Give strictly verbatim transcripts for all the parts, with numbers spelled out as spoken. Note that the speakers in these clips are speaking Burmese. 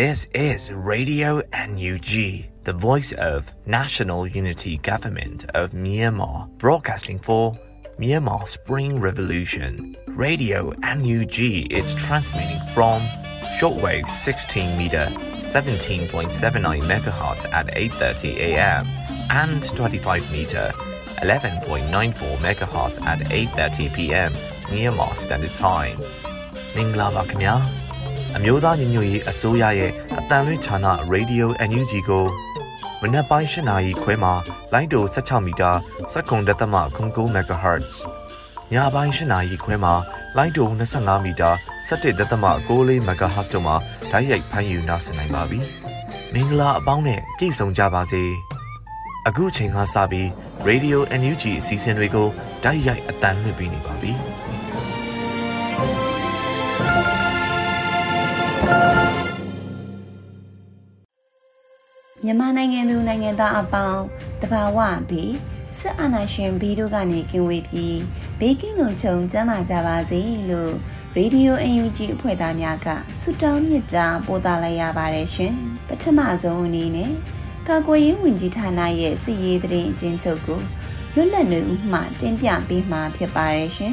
This is Radio N U G, the voice of National Unity Government of Myanmar, broadcasting for Myanmar Spring Revolution. Radio N U G is transmitting from shortwave sixteen meter, seventeen point seven nine megahertz at eight thirty a m and twenty-five meter, eleven point nine four megahertz at eight thirty p m Myanmar Standard Time. မင်္ဂလာပါခင်ဗျာအမျိုးသားညီညွတ်ရေးအစိုးရရဲ့အတန်လွင့်ဌာန Radio N U G ကိုမနက်ပိုင်း၈နာရီခွဲမှာလိုင်းတို၁၆မီတာစက္ကန့်တသမ၉၉ megahertz ညပိုင်း၈နာရီခွဲမှာလိုင်းတို၂၅မီတာ၁၁တသမ၉၄ megahertz တို့မှာဓာတ်ရိုက်ဖမ်းယူနားဆင်နိုင်ပါပြီမင်္ဂလာအပေါင်းနဲ့ပြည့်စုံကြပါစေအခုချိန်ကစပြီး Radio N U G အစီအစဉ်တွေကိုဓာတ်ရိုက်အတန်လွှင့်ပေးနေပါပြီမြန်မာနိုင်ငံသူနိုင်ငံသားအပေါင်းတဘာဝပြီးစစ်အာဏာရှင်ဘီတို့ကနေကင်းဝေးပြီးဘေးကင်းလုံခြုံကျန်းမာကြပါစေလို့ Radio N U G အဖွဲ့သားများကဆုတောင်းမေတ္တာပို့သလိုက်ရပါတယ်ရှင်ပထမဆုံးအနေနဲ့ကာကွယ်ရေးဝန်ကြီးဌာနရဲ့စစ်ရေးသတင်းအကျဉ်းချုပ်ကိုလွတ်လပ်နေဦးမှတင်ပြပေးမှာဖြစ်ပါတယ်ရှင်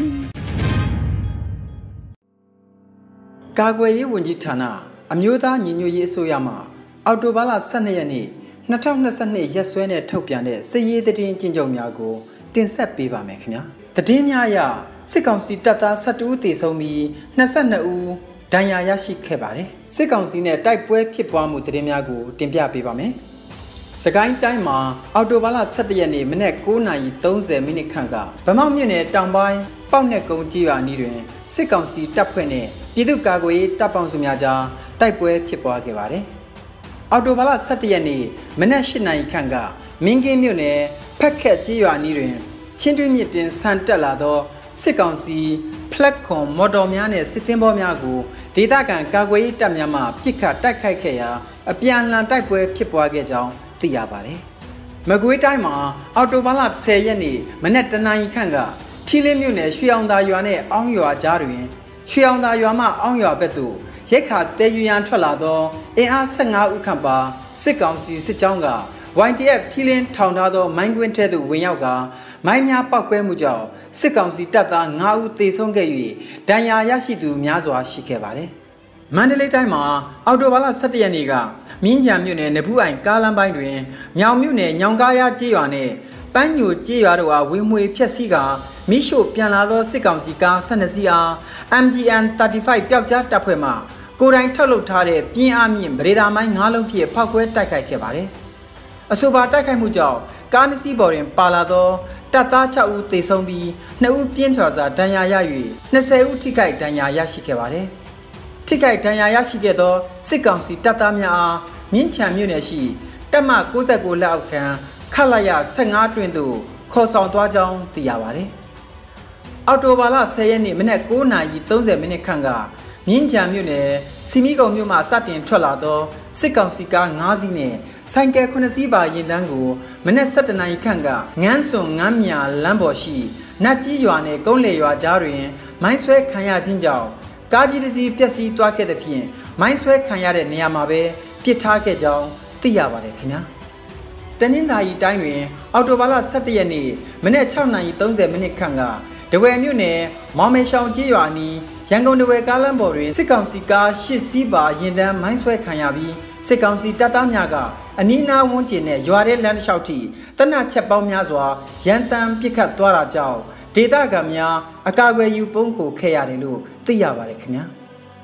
ကာကွယ်ရေးဝန်ကြီးဌာနအမျိုးသားညီညွတ်ရေးအစိုးရမှအော်တိုဘာလ၁၂ရက်နေ့၂၀၂၂ရက်စွဲနဲ့ထုတ်ပြန်တဲ့စစ်ရေးသတင်းကျဉ်းချုပ်များကိုတင်ဆက်ပေးပါမယ်ခင်ဗျာသတင်းများအရစစ်ကောင်စီတပ်သား၁၁ဦးသေဆုံးပြီး၂၂ဦးဒဏ်ရာရရှိခဲ့ပါတယ်စစ်ကောင်စီနဲ့တိုက်ပွဲဖြစ်ပွားမှုသတင်းများကိုတင်ပြပေးပါမယ်စကိုင်းတိုင်းမှာအော်တိုဘာလ၁၁ရက်နေ့မနက်၉နာရီ၃၀မိနစ်ခန့်ကဗမောက်မြို့နယ်တောင်ပိုင်းပေါက်နဲ့ကုန်းကြီးရွာနီးတွင်စစ်ကောင်စီတပ်ဖွဲ့နဲ့ပြည်သူ့ကာကွယ်ရေးတပ်ပေါင်းစုများကြားတိုက်ပွဲဖြစ်ပွားခဲ့ပါတယ်အော်တိုဘာလ၁၁ရက်နေ့မနက်၈နာရီခန့်ကမင်းကင်းမြို့နယ်ဖက်ခက်ကြီးရွာနီးတွင်ချင်းတွင်းမြစ်တင်ဆန်တက်လာသောစစ်ကောင်စီဖလက်ခွန်မော်တော်များနဲ့စစ်သင်္ဘောများကိုဒေသခံကာကွယ်ရေးတပ်များမှပစ်ခတ်တိုက်ခိုက်ခဲ့ရာအပြန်အလှန်တိုက်ပွဲဖြစ်ပွားခဲ့ကြောင်းသိရပါတယ်။မကွေးတိုင်းမှာအော်တိုဘာလ၁၀ရက်နေ့မနက်တနာရီခန့်ကထီလင်းမြို့နယ်ရွှေအောင်သာရွာနဲ့အောင်းရွာကြားတွင်ရွှေအောင်သာရွာမှအောင်းရွာဘက်သို့ရိတ်ခါတဲယူရန်ထွက်လာသောအင်အား၁၅ဦးခန့်ပါစစ်ကောင်စီစစ်ကြောင်းက Y T F ထီလင်းထောင်ထားသောမိုင်းကွင်းထဲသို့ဝင်ရောက်ကာမိုင်းများပောက်ကွဲမှုကြောင့်စစ်ကောင်စီတပ်သား၅ဦးသေဆုံးခဲ့၍ဒဏ်ရာရရှိသူများစွာရှိခဲ့ပါတယ်။မန္တလေးတိုင်းမှာအော်တိုဘာလ၁၁ရက်နေ့ကမြင်းကြံမြို့နယ်နဘူးအိုင်ကားလမ်းပိုင်းတွင်မြောင်မြို့နယ်ညောင်ကားရကျေးရွာနှင့်ပန်းညိုကျေးရွာတို့အားဝင်းမွေဖျက်ဆီးကာမိရှို့ပြန်လာသောစစ်ကောင်စီကား၁၂စီးအား M G N ၃၅ပျောက်ကြားတပ်ဖွဲ့မှကိုယ်တိုင်ထုတ်လုပ်ထားတဲ့ပြင်းအားမြင့်ဗရေဒါမိုင်း၅လုံးဖြင့်ဖောက်ခွဲတိုက်ခိုက်ခဲ့ပါတယ်။အဆိုပါတိုက်ခိုက်မှုကြောင့်ကားနှစ်စီးပေါ်တွင်ပါလာသောတပ်သား၆ဦးသေဆုံးပြီး၂ဦးပြင်းထန်စွာဒဏ်ရာရ၍၂၀ဦးထိခိုက်ဒဏ်ရာရရှိခဲ့ပါတယ်။ထိခိုက်ဒဏ်ရာရရှိခဲ့သောစစ်ကောင်စီတပ်သားများအားမြင်းချံမြို့နယ်ရှိတပ်မ၉၉လက်အောက်ခံခလာရ၁၅တွင်သို့ခေါ်ဆောင်သွားကြောင်းသိရပါတယ်။အော်တိုဘာလ၁၀ရက်နေ့မနက်၉နာရီ၃၀မိနစ်ခန့်ကမြင်းကြံမြို့နယ်စီမီကုံမြို့မှစတင်ထွက်လာသောစစ်ကောင်စီကား၅စီးနဲ့ဆိုင်ကယ်၇စီးပါယာဉ်တန်းကိုမနက်၁၁နာရီခန့်ကငန်းစွန်ငန်းမြလမ်းပေါ်ရှိနတ်ကြီးရွာနဲ့ကုန်းလေရွာကြားတွင်မိုင်းဆွဲခံရခြင်းကြောင့်ကားကြီးတစ်စီးပျက်စီးသွားခဲ့သဖြင့်မိုင်းဆွဲခံရတဲ့နေရာမှာပဲပစ်ထားခဲ့ကြောင်းသိရပါတယ်ခင်ဗျာတနင်္သာရီတိုင်းတွင်အော်တိုဘာလ၁၁ရက်နေ့မနက်၆နာရီ၃၀မိနစ်ခန့်ကတဝယ်မြို့နယ်မောင်မေရှောင်ကျေးရွာအနီးရန်ကုန်တဝယ်ကားလမ်းပေါ်တွင်စစ်ကောင်စီကား၈စီးပါယာဉ်တန်းမိုင်းဆွဲခံရပြီးစစ်ကောင်စီတပ်သားများကအနီးနားဝန်းကျင်နဲ့ရွာထဲလမ်းတစ်လျှောက်ထိတနက်ချက်ပေါင်းများစွာရန်တမ်းပစ်ခတ်သွားတာကြောင့်ဒေသခံများအကာအကွယ်ယူပုန်းခိုခဲ့ရတယ်လို့သိရပါတယ်ခင်ဗျာ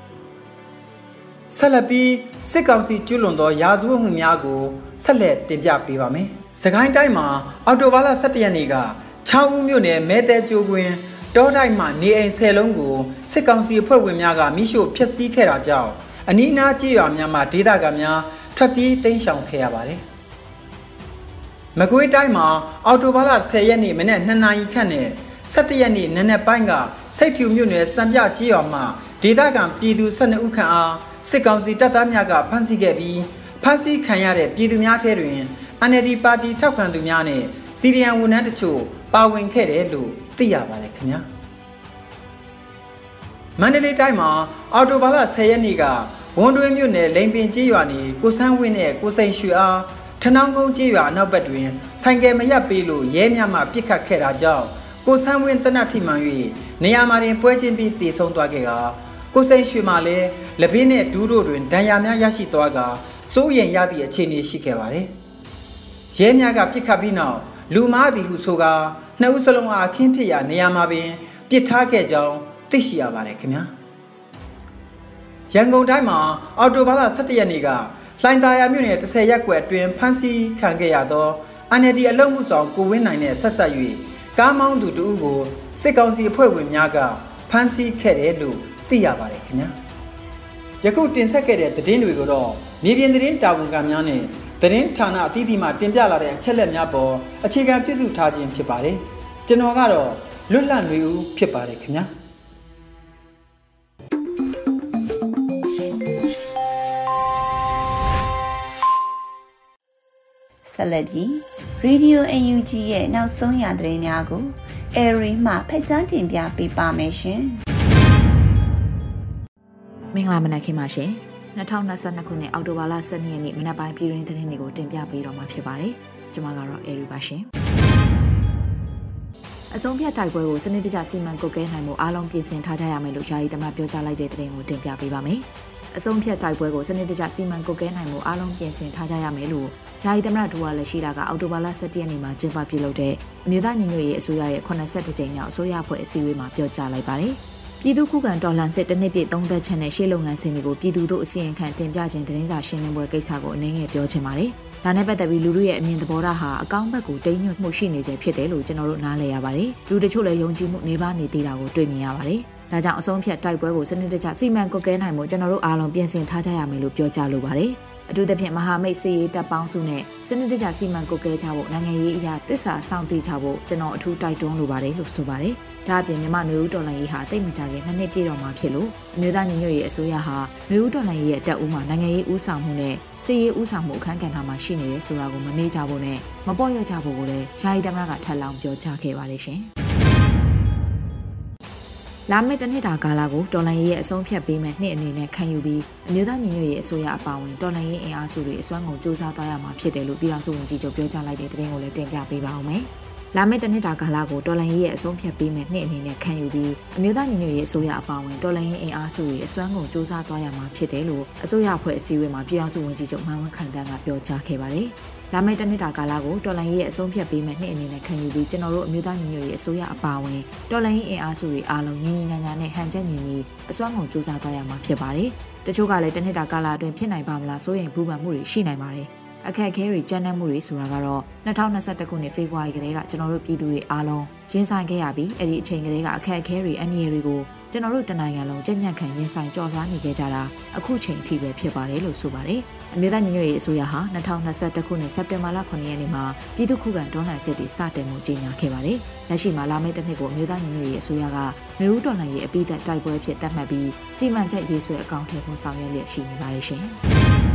ဆက်လက်ပြီးစစ်ကောင်စီကျူးလွန်သောရာဇဝတ်မှုများကိုဆက်လက်တင်ပြပေးပါမယ်။စကိုင်းတိုင်းမှာအော်တိုဘာလ၁၁ရက်နေ့ကချောင်းဦးမြို့နယ်မဲတဲကျိုးကွင်းတောတိုက်မှနေအိမ်၁၀လုံးကိုစစ်ကောင်စီအဖွဲ့ဝင်များကမိရှို့ဖျက်ဆီးခဲ့တာကြောင့်အနီးနားကျေးရွာများမှာဒေသခံများထွက်ပြေးတိမ်းရှောင်ခဲ့ရပါတယ်။မကွေးတိုင်းမှာအော်တိုဘာလ၁၀ရက်နေ့မနက်၂နာရီခန့်နဲ့၁၁ရက်နေ့နံနက်ပိုင်းကစိတ်ဖြူမြို့နယ်စံပြကျေးရွာမှာဒေသခံပြည်သူ၁၂ဦးခန့်အားစစ်ကောင်စီတပ်သားများကဖမ်းဆီးခဲ့ပြီးဖမ်းဆီးခံရတဲ့ပြည်သူများထဲတွင် N L D ပါတီထောက်ခံသူများနဲ့စီရီယန်ဝန်ထမ်းတချို့ပါဝင်ခဲ့တယ်လို့သိရပါတယ်ခင်ဗျာမန္တလေးတိုင်းမှာအော်တိုဘာလ၁၀ရက်နေ့ကဝန်တွင်မြို့နယ်လိန်ပင်ကျေးရွာနေကိုဆန်းဝင်းနဲ့ကိုစိန်ရွှေအားထနောင်းကုန်းကျေးရွာနောက်ဘက်တွင်ဆိုင်ကယ်မရပ်ပေးလို့ရဲများမှပစ်ခတ်ခဲ့တာကြောင့်ကိုဆန်းဝင်းတနတ်ထိမှန်၍နေရာမှာတွင်ပွဲချင်းပြီးတည်ဆုံသွားခဲ့ကကိုစိန်ရွှေမှလည်းလက်ဘေးနှင့်ဒူးတို့တွင်ဒဏ်ရာများရရှိသွားကစိုးရိမ်ရသည့်အခြေအနေရှိခဲ့ပါတယ်။ရဲများကပစ်ခတ်ပြီးနောက်လူမားသည်ဟုဆိုကာနှစ်ဦးစလုံးအားအခင်းဖြစ်ရာနေရာမှာပင်ပစ်ထားခဲ့ကြောင်းသိရှိရပါတယ်ခင်ဗျာ။ရန်ကုန်တိုင်းမှာအော်တိုဘာလ၁၁ရက်နေ့ကလှိုင်သာယာမြို့နယ်၁၀ရပ်ကွက်အတွင်းဖမ်းဆီးခံခဲ့ရသော အန် အယ် ဒီ အလုံမှုဆောင်ကိုဝင်းနိုင်နဲ့ဆက်ဆက်၍ကားမောင်းသူတဦးကိုစစ်ကောင်စီအဖွဲ့ဝင်များကဖမ်းဆီးခဲ့တယ်လို့သိရပါတယ်ခင်ဗျာယခုတင်ဆက်ခဲ့တဲ့သတင်းတွေကိုတော့မြေပြင်သတင်းတာဝန်ခံများနဲ့သတင်းဌာနအသီးသီးမှတင်ပြလာတဲ့အချက်လက်များပေါ်အခြေခံပြုစုထားခြင်းဖြစ်ပါတယ်ကျွန်တော်ကတော့လွတ်လပ်နေဦးဖြစ်ပါတယ်ခင်ဗျာဆက်လက်ပြီး Radio အန် ယူ ဂျီ ရဲ့နောက်ဆုံးရသတင်းများကို Airy မှဖက်ကြားတင်ပြပေးပါမယ်ရှင်။မင်္ဂလာမနက်ခင်းပါရှင်။၂၀၂၂ခုနှစ်အောက်တိုဘာလ၁၂ရက်နေ့မနက်ပိုင်းပြည်တွင်းသတင်းတွေကိုတင်ပြပေးတော့မှာဖြစ်ပါတယ်။ကျွန်မကတော့ Airy ပါရှင်။အဆုံးဖြတ်တိုက်ပွဲကိုစနစ်တကျစီမံကွပ်ကဲနိုင်မှုအားလုံးပြင်ဆင်ထားကြရမယ်လို့ယာယီသမ္မတပြောကြားလိုက်တဲ့သတင်းကိုတင်ပြပေးပါမယ်။အဆုံးဖြတ်တိုက်ပွဲကိုစနစ်တကျစီမံကွပ်ကဲနိုင်မှုအားလုံးပြင်ဆင်ထားကြရမယ်လို့ယာယီသမ္မတဒူဝါလက်ရှိတာကအောက်တိုဘာလ၁၁ရက်နေ့မှာကျင်းပပြုလုပ်တဲ့အမျိုးသားညီညွတ်ရေးအစိုးရရဲ့ခုနှစ်ဆယ့်တစ်ကြိမ်မြောက်အစိုးရအဖွဲ့အစည်းအဝေးမှာပြောကြားလိုက်ပါတယ်။ပြည်သူ့ခုခံတော်လှန်စစ်တစ်နှစ်ပြည့်သုံးသက်ချက်နဲ့ရှေ့လုပ်ငန်းစဉ်တွေကိုပြည်သူတို့အစီရင်ခံတင်ပြခြင်းသတင်းစာရှင်းလင်းပွဲကိစ္စကိုအနေငယ်ပြောချင်ပါတယ်။ဒါနဲ့ပတ်သက်ပြီးလူတို့ရဲ့အမြင်သဘောထားဟာအကောင့်ဘက်ကိုတိမ်ညွတ်မှုရှိနေစေဖြစ်တယ်လို့ကျွန်တော်တို့နားလည်ရပါတယ်။လူတချို့လည်းယုံကြည်မှုနေပါနေသေးတာကိုတွေ့မြင်ရပါတယ်။ဒါကြောင့်အဆုံးဖြတ်တိုက်ပွဲကိုစနစ်တကျစီမံကွပ်ကဲနိုင်မှုကျွန်တော်တို့အားလုံးပြင်ဆင်ထားကြရမယ်လို့ပြောကြားလိုပါတယ်။အထူးသဖြင့်မဟာမိတ်စီရေးတပ်ပေါင်းစုနဲ့စနစ်တကျစီမံကွပ်ကဲကြဖို့နိုင်ငံရေးအရာသစ္စာစောင့်သိကြဖို့ကျွန်တော်အထူးတိုက်တွန်းလိုပါတယ်လို့ဆိုပါတယ်။ဒါအပြင်မြန်မာနွေဦးတော်လှန်ရေးဟာတိတ်မကြခင်နှစ်နှစ်ပြည့်တော်မှာဖြစ်လို့အမျိုးသားညီညွတ်ရေးအစိုးရဟာနွေဦးတော်လှန်ရေးရဲ့တပ်ဦးမှာနိုင်ငံရေးဦးဆောင်မှုနဲ့စီရေးဦးဆောင်မှုအခမ်းကဏ္ဍမှာရှိနေတယ်ဆိုတာကိုမမေ့ကြဖို့နဲ့မပေါ့ရကြဖို့ကိုလည်းယာယီသမ္မတကထပ်လောင်းပြောကြားခဲ့ပါတယ်ရှင်။လာမယ့်တစ်နှစ်တာကာလကိုတော်လှန်ရေးရဲ့အဆုံးဖြတ်ပေးမဲ့နှစ်အနေနဲ့ခံယူပြီးအမျိုးသားညီညွတ်ရေးအစိုးရအပါအဝင်တော်လှန်ရေးအင်အားစုတွေအစွမ်းကုန်စူးစမ်းသွားရမှာဖြစ်တယ်လို့ပြည်ထောင်စုဝန်ကြီးချုပ်ပြောကြားလိုက်တဲ့သတင်းကိုလည်းတင်ပြပေးပါဦးမယ်။လာမယ့်တစ်နှစ်တာကာလကိုတော်လှန်ရေးရဲ့အဆုံးဖြတ်ပေးမဲ့နှစ်အနေနဲ့ခံယူပြီးအမျိုးသားညီညွတ်ရေးအစိုးရအပါအဝင်တော်လှန်ရေးအင်အားစုတွေအစွမ်းကုန်စူးစမ်းသွားရမှာဖြစ်တယ်လို့အစိုးရအဖွဲ့အစည်းအဝေးမှာပြည်ထောင်စုဝန်ကြီးချုပ်မှန်ဝန်းခိုင်တန်းကပြောကြားခဲ့ပါတယ်။လာမယ့်တစ်နှစ်တာကာလကိုတော်လှန်ရေးရဲ့အဆုံးဖြတ်ပေးမဲ့နှစ်အနေနဲ့ခံယူပြီးကျွန်တော်တို့အမျိုးသားညီညွတ်ရေးအစိုးရအပါအဝင်တော်လှန်ရေးအင်အားစုတွေအားလုံးညီညီညာညာနဲ့ဟန်ချက်ညီညီအစွမ်းကုန်စူးစမ်းသွားရမှာဖြစ်ပါတယ်။တချို့ကလည်းတစ်နှစ်တာကာလအတွင်းဖြစ်နိုင်ပါမလားစိုးရိမ်ပူပန်မှုတွေရှိနိုင်ပါတယ်။အခက်အခဲတွေကြမ်းတမ်းမှုတွေဆိုတာကတော့၂၀၂၁ခုနှစ်ဖေဖော်ဝါရီကတည်းကကျွန်တော်တို့ပြည်သူတွေအားလုံးရင်ဆိုင်ခဲ့ရပြီးအဲ့ဒီအချိန်ကတည်းကအခက်အခဲတွေအန္တရာယ်တွေကိုကျွန်တော်တို့တနိုင်ငံလုံးကြံ့ကြံ့ခံရင်ဆိုင်ကြော်လွှားနေခဲ့ကြတာအခုချိန်အထိပဲဖြစ်ပါတယ်လို့ဆိုပါတယ်။အမျိုးသားညီညွတ်ရေးအစိုးရဟာ၂၀၂၁ခုနှစ်စက်တင်ဘာလခုနှစ်ရက်နေ့မှာပြည်သူ့ခုခံတော်လှန်စစ်တွေစတင်မှုကြေညာခဲ့ပါတယ်။လက်ရှိမှာလာမယ့်တစ်နှစ်ကိုအမျိုးသားညီညွတ်ရေးအစိုးရကနွေဦးတော်လှန်ရေးအပိသက်တိုက်ပွဲဖြစ်သတ်မှတ်ပြီးစီမံချက်ရေးဆွဲအကောင့်ထဲပေါ်ဆောင်ရွက်လျက်ရှိနေပါတယ်ရှင်။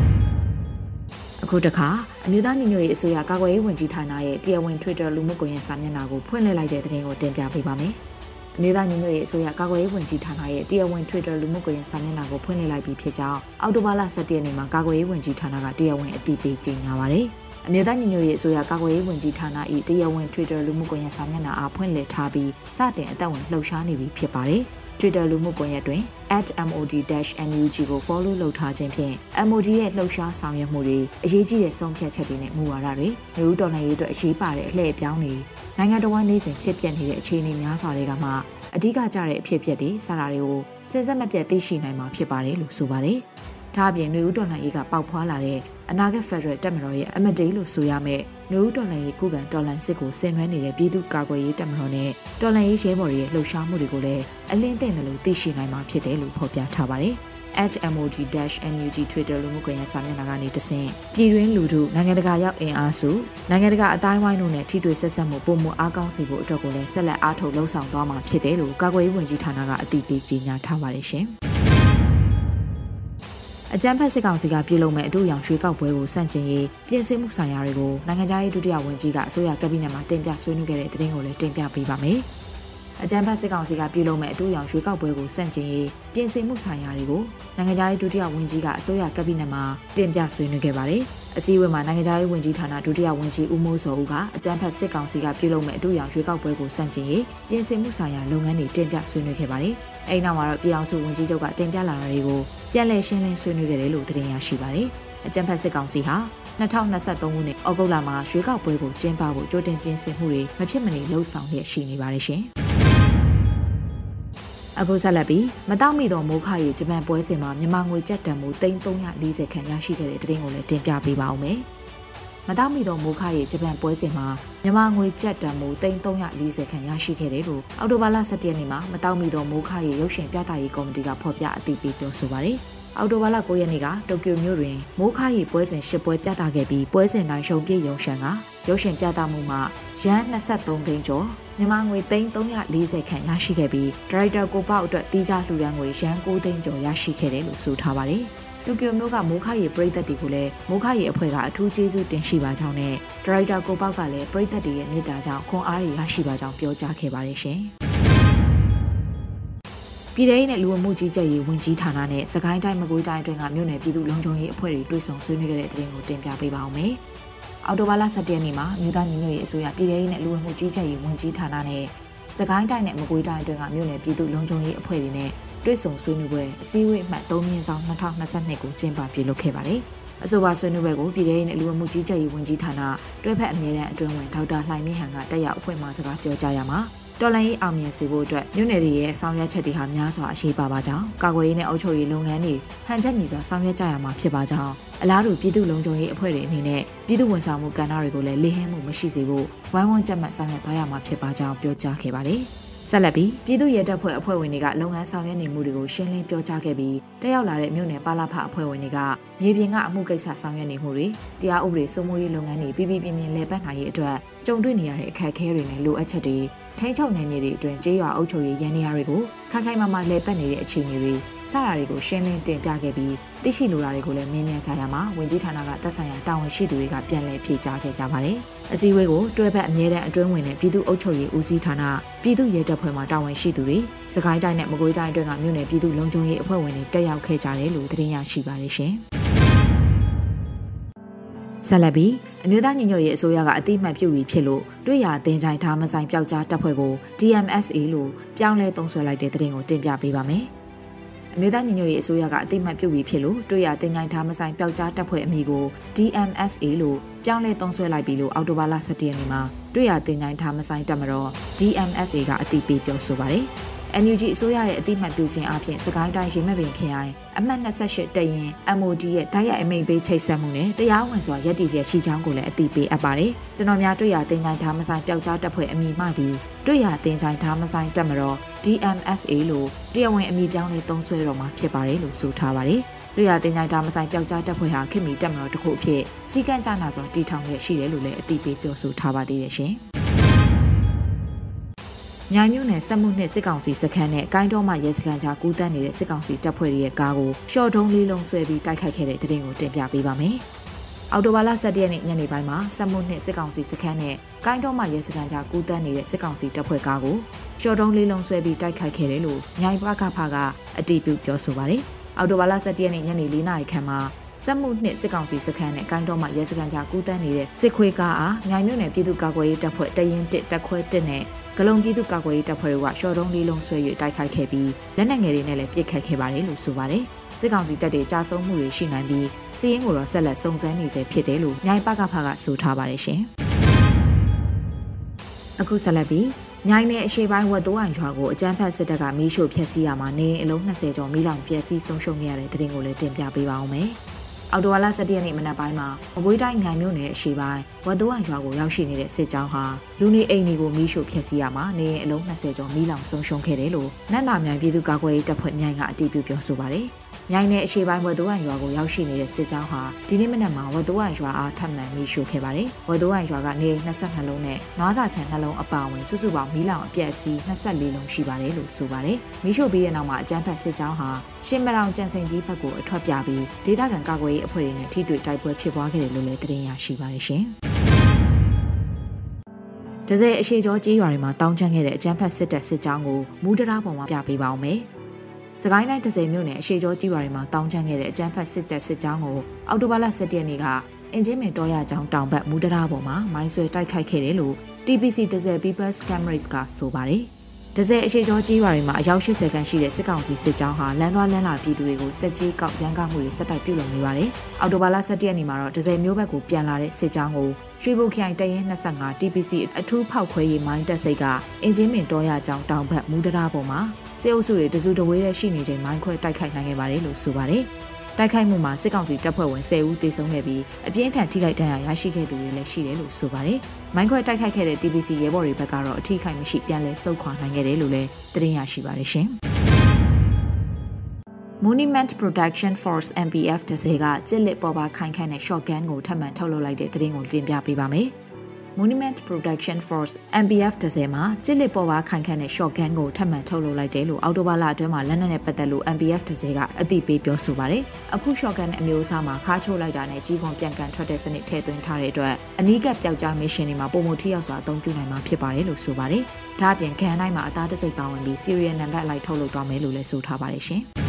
အခုတခါအမျိုးသားညီညွတ်ရေးအစိုးရကာကွယ်ရေးဝန်ကြီးဌာနရဲ့တရားဝင် Twitter လူမှုကွန်ရက်စာမျက်နှာကိုဖွင့်လှစ်လိုက်တဲ့သတင်းကိုတင်ပြပေးပါမယ်။အမျိုးသားညီညွတ်ရေးအစိုးရကာကွယ်ရေးဝန်ကြီးဌာနရဲ့တရားဝင် Twitter လူမှုကွန်ရက်စာမျက်နှာကိုဖွင့်လှစ်လိုက်ပြီးဖြစ်ကြောင်းအောက်တိုဘာလ၁၁ရက်နေ့မှာကာကွယ်ရေးဝန်ကြီးဌာနကတရားဝင်အသိပေးကြေညာပါတယ်။အမျိုးသားညီညွတ်ရေးအစိုးရကာကွယ်ရေးဝန်ကြီးဌာန၏တရားဝင် Twitter လူမှုကွန်ရက်စာမျက်နှာအားဖွင့်လှစ်ထားပြီးစတင်အသက်ဝင်လှုပ်ရှားနေပြီဖြစ်ပါတယ်။ Twitter လူမှုကွန်ရက်တွင် at mod dash n u g ကို follow လုပ်ထားခြင်းဖြင့် M O D ရဲ့လှုပ်ရှားဆောင်ရွက်မှုတွေအရေးကြီးတဲ့ဆုံးဖြတ်ချက်တွေနဲ့မူဝါဒတွေမျိုးတော်လှန်ရေးအတွက်အရေးပါတဲ့အလှည့်အပြောင်းတွေနိုင်ငံတော်ဝန်နေစဉ်ဖြစ်ပျက်နေတဲ့အခြေအနေများစွာတွေကမှအဓိကကျတဲ့အဖြစ်အပျက်တွေစတာတွေကိုစဉ်ဆက်မပြတ်သိရှိနိုင်မှာဖြစ်ပါတယ်လို့ဆိုပါတယ်။ဒါအပြင်နွေဦးတော်လှန်ရေးကပေါက်ဖွာလာတဲ့အနာဂတ်ဖက်ဒရယ်တပ်မတော်ရဲ့အမတေးလို့ဆိုရမယ့်နွေဦးတော်လှန်ရေးကုခံတော်လှန်စစ်ကိုဆင်နွှဲနေတဲ့ပြည်သူ့ကာကွယ်ရေးတပ်မတော်နဲ့တော်လှန်ရေးရဲဘော်တွေရဲ့လှုပ်ရှားမှုတွေကိုလည်းအလင်းသိမ့်တယ်လို့သိရှိနိုင်မှာဖြစ်တယ်လို့ဖော်ပြထားပါတယ်။ at mod dash n u g Twitter လူမှုကွန်ရက်စာမျက်နှာကနေတဆင့်ပြည်တွင်းလူထုနိုင်ငံတကာရောက်အင်အားစုနိုင်ငံတကာအတိုင်းဝိုင်းတို့နဲ့ထိတွေ့ဆက်ဆက်မှုပုံမှုအားကောင်းစေဖို့အတွက်ကိုလည်းဆက်လက်အားထုတ်လှုံ့ဆော်သွားမှာဖြစ်တယ်လို့ကာကွယ်ရေးဝန်ကြီးဌာနကအသိပေးကြေညာထားပါတယ်ရှင်။အကြမ်းဖက်စစ်ကောင်စီကပြုလုပ်မဲ့အတူရောင်ရွှေကောက်ပွဲကိုစန့်ကျင်ရေးပြင်ဆင်မှုဆိုင်ရာတွေကိုနိုင်ငံခြားရေးဒုတိယဝန်ကြီးကအစိုးရကက်ဘိနက်မှာတင်ပြဆွေးနွေးခဲ့တဲ့သတင်းကိုလည်းတင်ပြပေးပါမယ်။အကြမ်းဖက်စစ်ကောင်စီကပြုလုပ်မဲ့အတူရောင်ရွှေကောက်ပွဲကိုစန့်ကျင်ရေးပြင်ဆင်မှုဆိုင်ရာတွေကိုနိုင်ငံခြားရေးဒုတိယဝန်ကြီးကအစိုးရကက်ဘိနက်မှာတင်ပြဆွေးနွေးခဲ့ပါတယ်။အစည်းအဝေးမှာနိုင်ငံခြားရေးဝန်ကြီးဌာနဒုတိယဝန်ကြီးဦးမိုးစောဦးကအကြမ်းဖက်စစ်ကောင်စီကပြုလုပ်မဲ့အတူရောင်ရွှေကောက်ပွဲကိုစန့်ကျင်ရေးပြင်ဆင်မှုဆိုင်ရာလုပ်ငန်းတွေတင်ပြဆွေးနွေးခဲ့ပါတယ်။အဲဒီနောက်မှာတော့ပြည်ထောင်စုဝန်ကြီးချုပ်ကတင်ပြလာတာတွေကိုပြန်လည်ရှင်းလင်းဆွေးနွေးခဲ့တယ်လို့သတင်းရရှိပါတယ်။အကြမ်းဖက်စစ်ကောင်စီဟာ၂၀၂၃ခုနှစ်ဩဂုတ်လမှာရွှေကောက်ပွဲကိုကျင်းပဖို့ကြိုတင်ပြင်ဆင်မှုတွေမဖြစ်မနေလှုံ့ဆော်နေရှိနေပါတယ်ရှင်။အခုဆက်လက်ပြီးမတောက်မီသောမိုးခရေဂျပန်ပွဲစဉ်မှာမြန်မာငွေကျပ်တန်မှုသိန်းသုံးရာ၄၀ခန့်ရရှိခဲ့တဲ့သတင်းကိုလည်းတင်ပြပေးပါဦးမယ်။မတောက်မီသောမိုးခရေဂျပန်ပွဲစဉ်မှာမြန်မာငွေကျပ်တန်မှုသိန်းသုံးရာ၄၀ခန့်ရရှိခဲ့တယ်လို့အောက်တိုဘာလ၁၁ရက်နေ့မှာမတောက်မီသောမိုးခရေရုပ်ရှင်ပြသရေးကော်မတီကဖော်ပြအသိပေးပြောဆိုပါတယ်။အောက်တိုဘာလ၉ရက်နေ့ကတိုကျိုမြို့တွင်မိုးခရေပွဲစဉ်၈ပွဲပြသခဲ့ပြီးပွဲစဉ်တိုင်းရှုံပြည့်ရုံရှန်ကရုပ်ရှင်ပြသမှုမှာရန်၂၃သိန်းကျော်မြန်မာငွေသိန်းသုံးရာ၄၀ခန့်ရရှိခဲ့ပြီးဒါရိုက်တာကိုပေါအတွက်တီးခြားလှူဒန်းငွေရန်၉သိန်းကျော်ရရှိခဲ့တယ်လို့ဆိုထားပါတယ်။တိုကျိုမြို့ကမိုးခရေပရိသတ်တွေကိုလည်းမိုးခရေအဖွဲ့ကအထူးကျေးဇူးတင်ရှိပါကြောင်းနဲ့ဒါရိုက်တာကိုပေါကလည်းပရိသတ်တွေရဲ့မေတ္တာကြောင့်ခွန်အားတွေရရှိပါကြောင်းပြောကြားခဲ့ပါတယ်ရှင်။ပြည်ထောင်နဲ့လူဝမှုကြီးကြပ်ရေးဝန်ကြီးဌာနနဲ့စကိုင်းတိုင်းမကွေးတိုင်းအတွင်းကမြို့နယ်ပြည်သူ့လုံခြုံရေးအဖွဲ့တွေတွေ့ဆုံဆွေးနွေးခဲ့တဲ့သတင်းကိုတင်ပြပေးပါောင်းမယ်။အောက်တိုဘာလ၁၁ရက်နေ့မှာမြို့သားညီညွတ်ရေးအစိုးရပြည်ထောင်နဲ့လူဝမှုကြီးကြပ်ရေးဝန်ကြီးဌာနနဲ့စကိုင်းတိုင်းနဲ့မကွေးတိုင်းအတွင်းကမြို့နယ်ပြည်သူ့လုံခြုံရေးအဖွဲ့တွေနဲ့တွေ့ဆုံဆွေးနွေးပွဲအစည်းအဝေးအမှတ်၃မြင်းဆောင်၂၀၂၂ကိုကျင်းပပြုလုပ်ခဲ့ပါတယ်။အဆိုပါဆွေးနွေးပွဲကိုပြည်ထောင်နဲ့လူဝမှုကြီးကြပ်ရေးဝန်ကြီးဌာနတွဲဖက်အမြဲတမ်းအတွင်းဝင်ဒေါက်တာလှိုင်မင်းဟန်ကတက်ရောက်အဖွဲ့မှစကားပြောကြားရမှာတော်လိုင်းရေးအောင်မြင်စေဖို့အတွက်မြို့နယ်တွေရဲ့ဆောင်ရွက်ချက်တွေဟာများစွာအရေးပါပါကြောင်းကာကွယ်ရေးနဲ့အုပ်ချုပ်ရေးလုပ်ငန်းတွေဟန်ချက်ညီစွာဆောင်ရွက်ကြရမှာဖြစ်ပါကြောင်းအလားတူပြည်သူ့လုံခြုံရေးအဖွဲ့တွေအနေနဲ့ပြည်သူ့ဝန်ဆောင်မှုကဏ္ဍတွေကိုလည်းလေဟင်းမှုမရှိစေဖို့ဝိုင်းဝန်းကြက်မှတ်ဆောင်ရွက်သွားရမှာဖြစ်ပါကြောင်းပြောကြားခဲ့ပါတယ်။ဆက်လက်ပြီးပြည်သူ့ရဲတပ်ဖွဲ့အဖွဲ့ဝင်တွေကလုပ်ငန်းဆောင်ရွက်နေမှုတွေကိုရှင်းလင်းပြောကြားခဲ့ပြီးတက်ရောက်လာတဲ့မြို့နယ်ပါလာဖအဖွဲ့ဝင်တွေကမြေပြင်ကအမှုကိစ္စဆောင်ရွက်နေမှုတွေတရားဥပဒေစိုးမိုးရေးလုပ်ငန်းတွေပြည်ပြည်ပြင်းပြင်းလည်ပတ်နိုင်ရေးအတွက်ကြုံတွေ့နေရတဲ့အခက်အခဲတွေနဲ့လိုအပ်ချက်တွေထိန်းချုပ်နယ်မြေတွေအတွင်းကျေးရွာအုပ်ချုပ်ရေးရန်နေရာတွေကိုခိုင်ခိုင်မာမာလည်ပတ်နေတဲ့အခြေအနေတွေစတာတွေကိုရှင်းလင်းတင်ပြခဲ့ပြီးသိရှိလိုတာတွေကိုလည်းမေးမြန်းကြရမှာဝန်ကြီးဌာနကသက်ဆိုင်ရာတာဝန်ရှိသူတွေကပြန်လည်ဖြေကြားခဲ့ကြပါတယ်။အစည်းအဝေးကိုတွဲဖက်အမြဲတမ်းအတွင်းဝင်တဲ့ပြည်သူ့အုပ်ချုပ်ရေးဦးစီးဌာနပြည်သူ့ရဲတပ်ဖွဲ့မှတာဝန်ရှိသူတွေစကိုင်းတိုင်းနဲ့မကွေးတိုင်းအတွင်းကမြို့နယ်ပြည်သူ့လုံခြုံရေးအဖွဲ့ဝင်တွေတက်ရောက်ခဲ့ကြတယ်လို့သတင်းရရှိပါတယ်ရှင်။ဆက်လက်ပြီးအမျိုးသားညီညွတ်ရေးအစိုးရကအတိအမှတ်ပြုပြီးဖြစ်လို့တွေ့ရတင်ကြိုင်ထားမဆိုင်ပျောက်ကြားတပ်ဖွဲ့ကို D M S A လို့ပြောင်းလဲသုံးစွဲလိုက်တဲ့သတင်းကိုတင်ပြပေးပါမယ်။အမျိုးသားညီညွတ်ရေးအစိုးရကအတိအမှတ်ပြုပြီးဖြစ်လို့တွေ့ရတင်ကြိုင်ထားမဆိုင်ပျောက်ကြားတပ်ဖွဲ့အမည်ကို D M S A လို့ပြောင်းလဲသုံးစွဲလိုက်ပြီးလို့အောက်တိုဘာလ၁၁ရက်နေ့မှာတွေ့ရတင်ကြိုင်ထားမဆိုင်တပ်မတော် D M S A ကအတိပေးပြောဆိုပါတယ်။ N U G အစိုးရရဲ့အတိအမှတ်ပြုခြင်းအပြင်စကိုင်းတိုင်းရေမက်ပင်ခရိုင်အမှတ်၂၈တရင် M O D ရဲ့တိုက်ရိုက်အမိန့်ပေးချိတ်ဆက်မှုနဲ့တရားဝင်စွာရည်တည်ရရှိကြောင်းကိုလည်းအသိပေးအပ်ပါတယ်။ကျွန်တော်များတွေ့ရတင်ကြိုင်ထားမဆိုင်ပျောက်ကြားတပ်ဖွဲ့အမည်မှသည်တွေ့ရတင်ကြိုင်ထားမဆိုင်တပ်မတော် D M S A လို့တရားဝင်အမည်ပြောင်းလဲသုံးစွဲတော်မှာဖြစ်ပါတယ်လို့ဆိုထားပါတယ်။တွေ့ရတင်ကြိုင်ထားမဆိုင်ပျောက်ကြားတပ်ဖွဲ့ဟာခေတ်မီတပ်မတော်တစ်ခုအဖြစ်စီကံကြနာစွာတည်ထောင်ရရှိတယ်လို့လည်းအသိပေးပြောဆိုထားပါသေးတယ်ရှင်။မြိုင်မြို့နယ်စက်မှုနှစ်စစ်ကောင်စီစခန်းနဲ့ကိုင်းတော်မှရဲစခန်းကြားကူးတန်းနေတဲ့စစ်ကောင်စီတပ်ဖွဲ့ရဲ့ကားကိုရှော့တုံးလေးလုံးဆွဲပြီးတိုက်ခိုက်ခဲ့တဲ့တဲ့တင်ကိုတင်ပြပေးပါမယ်။အောက်တိုဘာလ၁၁ရက်နေ့ညနေပိုင်းမှာစက်မှုနှစ်စစ်ကောင်စီစခန်းနဲ့ကိုင်းတော်မှရဲစခန်းကြားကူးတန်းနေတဲ့စစ်ကောင်စီတပ်ဖွဲ့ကားကိုရှော့တုံးလေးလုံးဆွဲပြီးတိုက်ခိုက်ခဲ့တယ်လို့မြိုင်ပကဖကအတည်ပြုပြောဆိုပါတယ်။အောက်တိုဘာလ၁၁ရက်နေ့ညနေ၄နာရီခန့်မှာစက်မှုနှစ်စစ်ကောင်စီစခန်းနဲ့ကိုင်းတော်မှရဲစခန်းကြားကူးတန်းနေတဲ့စစ်ခွေးကားအားမြိုင်မြို့နယ်ပြည်သူ့ကာကွယ်ရေးတပ်ဖွဲ့တရင်တစ်တက်ခွဲတစ်နဲ့ဂလုံပြည်သူ့ကာကွယ်ရေးတပ်ဖွဲ့တွေကရှော့တုံးလေးလုံးဆွဲ၍တိုက်ခိုက်ခဲ့ပြီးလက်နက်ငယ်တွေနဲ့လည်းပစ်ခတ်ခဲ့ပါတယ်လို့ဆိုပါတယ်။စစ်ကောင်စီတပ်တွေကြာဆုံးမှုတွေရှိနိုင်ပြီးစီးရင်ကိုတော့ဆက်လက်စုံစမ်းနေစေဖြစ်တယ်လို့မြိုင်ပကဖကဆိုထားပါတယ်ရှင်။အခုဆက်လက်ပြီးမြိုင်နယ်အရှေ့ပိုင်းဝက်တိုးအိုင်ရွာကိုအကြမ်းဖက်စစ်တပ်ကမီးရှို့ဖျက်ဆီးရမှာနေအလုံး၂၀ကျော်မီးလောင်ပျက်စီးဆုံးရှုံးခဲ့ရတဲ့တဲ့တင်ကိုလည်းတင်ပြပေးပါအောင်မယ်။အော်တိုဝါလာ၁၁ရက်နေ့မနက်ပိုင်းမှာမကွေးတိုင်းမြိုင်မြို့နယ်အရှေ့ပိုင်းဝက်တိုးအိုင်ရွာကိုရောက်ရှိနေတဲ့စစ်ကြောင်းဟာလူနေအိမ်တွေကိုမီးရှို့ဖျက်ဆီးရမှာနေအလုံး၂၀ကျော်မီးလောင်ဆုံးရှုံးခဲ့တယ်လို့နန္တာမြိုင်ပြည်သူ့ကာကွယ်ရေးတပ်ဖွဲ့မြိုင်ကအတည်ပြုပြောဆိုပါတယ်။မြိုင်နယ်အရှေ့ပိုင်းဝက်တိုးအိုင်ရွာကိုရောက်ရှိနေတဲ့စစ်ကြောင်းဟာဒီနေ့မနက်မှာဝက်တိုးအိုင်ရွာအားထပ်မံမီးရှို့ခဲ့ပါတယ်။ဝက်တိုးအိုင်ရွာကနေ၂၂လုံးနဲ့နွားစာချမ်းနှလုံးအပါအဝင်စုစုပေါင်းမီးလောင်အပြည့်အစည်၂၄လုံးရှိပါတယ်လို့ဆိုပါတယ်။မီးရှို့ပြီးတဲ့နောက်မှာအကြမ်းဖက်စစ်ကြောင်းဟာရှင်းမရောင်ကြံစိန်ကြီးဘက်ကိုအထွက်ပြပြီးဒေသခံကာကွယ်ရေးအဖွဲ့တွေနဲ့ထိတွေ့တိုက်ပွဲဖြစ်ပွားခဲ့တယ်လို့လည်းသတင်းရရှိပါတယ်ရှင်။တစဲအရှိကျော်ကြီးရွာတွေမှာတောင်းကျမ်းခဲ့တဲ့အကြမ်းဖက်စစ်တပ်စစ်ကြောင်းကိုမူတရာပေါ်မှာပြပေးပါအောင်မယ်။စကိုင်းတိုင်းတစဲမြို့နယ်အရှိကျော်ကြီးရွာတွေမှာတောင်းကျမ်းခဲ့တဲ့အကြမ်းဖက်စစ်တပ်စစ်ကြောင်းကိုအောက်တိုဘာလ၁၁ရက်နေ့ကအင်ဂျင်မင်တော်ရကျောင်းတောင်ဘက်မူတရာပေါ်မှာမိုင်းဆွဲတိုက်ခိုက်ခဲ့တယ်လို့ T P C တစဲ People's Cameras ကဆိုပါတယ်။တစဲအရှိကျော်ကြီးရွာတွေမှာအယောက်၈၀ခန့်ရှိတဲ့စစ်ကောင်စီစစ်ကြောင်းဟာလမ်းသွားလမ်းလာပြည်သူတွေကိုစက်ကြီးကောက်ရန်ကားမှုတွေဆက်တိုက်ပြုလုပ်နေပါတယ်။အောက်တိုဘာလ၁၁ရက်နေ့မှာတော့တစဲမြို့ဘက်ကိုပြန်လာတဲ့စစ်ကြောင်းကိုရွှေဘိုခရိုင်တရင်၂၅ T P C အထူးဖောက်ခွဲရေးမိုင်းတပ်စိတ်ကအင်ဂျင်မင်တော်ရကျောင်းတောင်ဘက်မူတရာပေါ်မှာစစ်အုပ်စုတွေတစုတဝေးတဲ့ရှိနေချိန်မိုင်းခွဲတိုက်ခိုက်နိုင်ခဲ့ပါတယ်လို့ဆိုပါတယ်။တိုက်ခိုက်မှုမှာစစ်ကောင်စီတပ်ဖွဲ့ဝင်၁၀ဦးသေဆုံးခဲ့ပြီးအပြင်းထန်ထိခိုက်ဒဏ်ရာရရှိခဲ့သူတွေလည်းရှိတယ်လို့ဆိုပါတယ်။မိုင်းခွဲတိုက်ခိုက်ခဲ့တဲ့ T P C ရဲဘော်တွေဘက်ကတော့အထိခိုက်မရှိပြန်လည်ဆုတ်ခွာနိုင်ခဲ့တယ်လို့လည်းသတင်းရရှိပါတယ်ရှင်။ Monument Protection Force M P F တစဲကကြစ်လက်ပေါ်ပါခိုင်ခန့်တဲ့ shotgun ကိုထပ်မံထုတ်လုပ်လိုက်တဲ့သတင်းကိုတင်ပြပေးပါမယ်။ Monument Protection Force M P F တစဲမှာကြစ်လက်ပေါ်ပါခိုင်ခန့်တဲ့ shotgun ကိုထပ်မံထုတ်လုပ်လိုက်တယ်လို့အော်တိုဘာလအတွင်းမှာလက်နက်နဲ့ပတ်သက်လို့ M P F တစဲကအသိပေးပြောဆိုပါတယ်။အခု shotgun အမျိုးအစားမှာခါချိုးလိုက်တာနဲ့ကြီးပွန်ပြန်ကန်ထွက်တဲ့စနစ်ထည့်သွင်းထားတဲ့အတွက်အနီးကပ်ပျောက်ကြား mission တွေမှာပုံမထိရောက်စွာအသုံးပြုနိုင်မှာဖြစ်ပါတယ်လို့ဆိုပါတယ်။ဒါ့အပြင်ခံတိုင်းမှာအသားတစိပ်ပါဝင်ပြီး serial number လိုက်ထုတ်လုပ်သွားမယ်လို့လည်းဆိုထားပါတယ်ရှင်။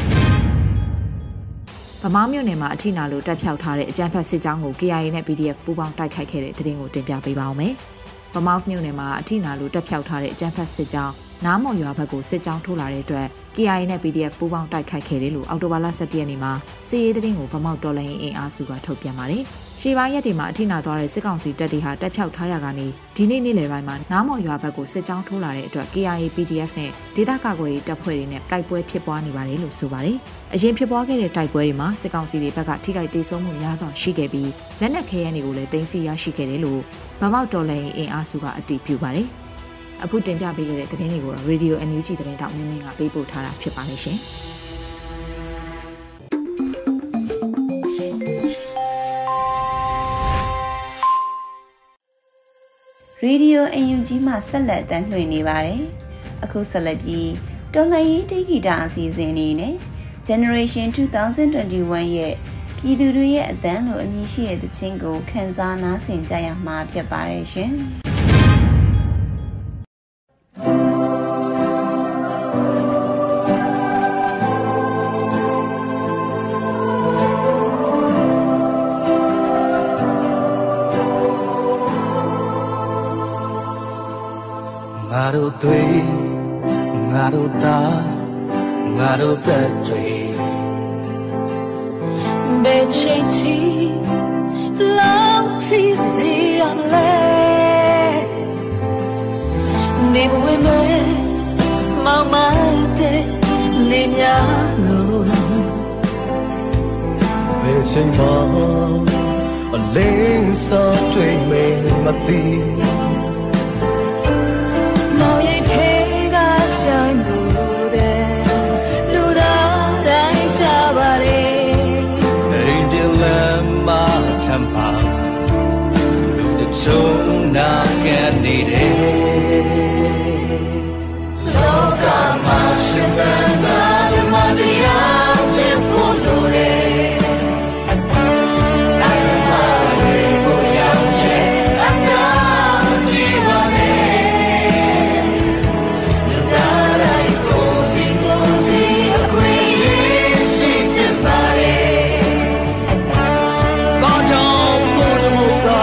ဗမာမြို့နယ်မှာအထိနာလို့တက်ဖြောက်ထားတဲ့အကြမ်းဖက်စစ်ကြောင်းကို K I A နဲ့ P D F ပူးပေါင်းတိုက်ခိုက်ခဲ့တဲ့သတင်းကိုတင်ပြပေးပါောင်းမယ်။ဗမာမြို့နယ်မှာအထိနာလို့တက်ဖြောက်ထားတဲ့အကြမ်းဖက်စစ်ကြောင်းနားမော်ရွာဘက်ကိုစစ်ကြောင်းထိုးလာတဲ့အတွက် K I A နဲ့ P D F ပူးပေါင်းတိုက်ခိုက်ခဲ့တယ်လို့အောက်တိုဘာလ၁၁ရက်နေ့မှာစစ်ရေးသတင်းကိုဗမောက်တော်လိုင်းအင်အားစုကထုတ်ပြန်ပါတယ်။ရှေ့ပိုင်းရက်တွေမှာအထိနာသွားတဲ့စစ်ကောင်စီတပ်တွေဟာတက်ဖြောက်ထားရကနေဒီနေ့နေ့လယ်ပိုင်းမှာနားမော်ရွာဘက်ကိုစစ်ကြောင်းထိုးလာတဲ့အတွက် K I A P D F နဲ့ဒေသကာကွယ်ရေးတပ်ဖွဲ့တွေနဲ့တိုက်ပွဲဖြစ်ပွားနေပါတယ်လို့ဆိုပါတယ်။အရင်ဖြစ်ပွားခဲ့တဲ့တိုက်ပွဲတွေမှာစစ်ကောင်စီတွေဘက်ကထိခိုက်ဒေဆုံးမှုများစွာရှိခဲ့ပြီးလက်နက်ခဲယမ်းတွေကိုလည်းသိမ်းဆည်းရရှိခဲ့တယ်လို့ဗမောက်တော်လိုင်းအင်အားစုကအတည်ပြုပါတယ်။အခုတင်ပြပေးခဲ့တဲ့သတင်းတွေကို Radio N U G သတင်းတောက်မင်းမင်းကပေးပို့ထားတာဖြစ်ပါတယ်ရှင်။ Radio အန် ယူ ဂျီ မှာဆက်လက်တင်ပြနေပါတယ်။အခုဆက်လက်ပြီးတော်လှန်ရေးတိဂီတာအစီအစဉ်လေးနဲ့ Generation ၂၀၂၁ရဲ့ပြည်သူတွေရဲ့အသံလို့အမည်ရှိတဲ့သချင်းကိုခန်းစားနားဆင်ကြရမှာဖြစ်ပါတယ်ရှင်။ငါတို့တွေငါတို့သားငါတို့သက်တွေဘယ်ချိန်ထိလောက်ထိစီအောင်လဲနေမဝင်မဲမောင်မတဲ့နေများလို့ဘယ်ချိန်မှအလေးစားတွေ့မေမသိဆုံးနာခဲ့နေတယ်လောကမှာရှင်သန်တာမတရားဖြစ်ဖို့လိုတယ်အတ္တမတွေကိုရောက်ချင်အတ္တကြည့်ပါနဲ့လူသားတိုင်းကိုစီကိုစီအခွင့်အရေးရှိတဲ့ပါတယ်ဘာကြောင့်ကိုယ်တို့သာ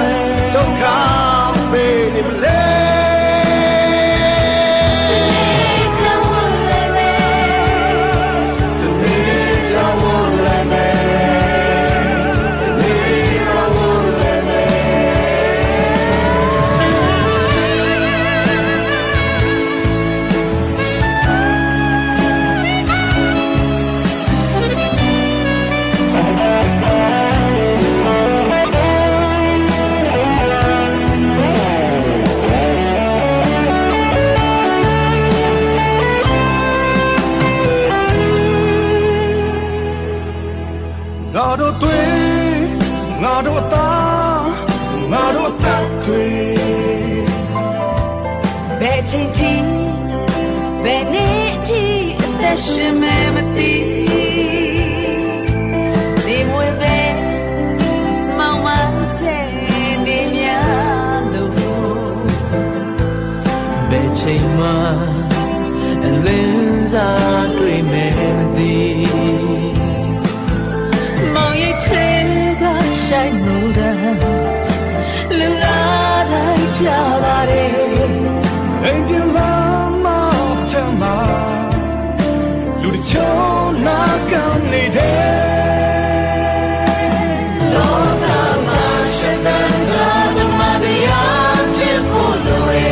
ရှင်မဲမသိဒီမွေပဲမောင်မတဲ့နေများလို့ and lens are dreaming thee Mong ye take a shine moda Lula dai chavare And you love my tama Ludi chona kamni de Lona ma shendanga dhamadiya jipulure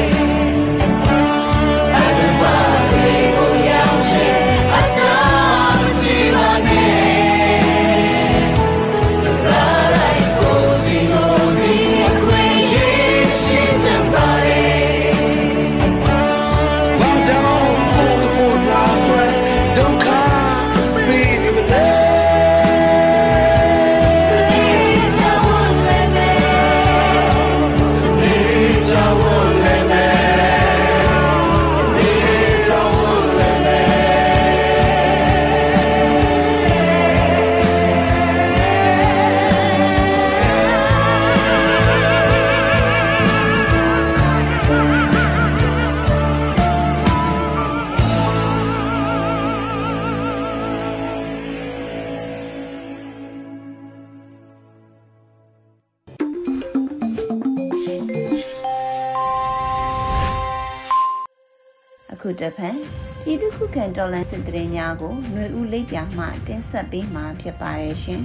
Aku Japan ပြည်သူ့ခုခံတော်လှန်စစ်တရေများကိုຫນွေဦးလိပ်ပြာမှတင်ဆက်ပေးမှာဖြစ်ပါတယ်ရှင်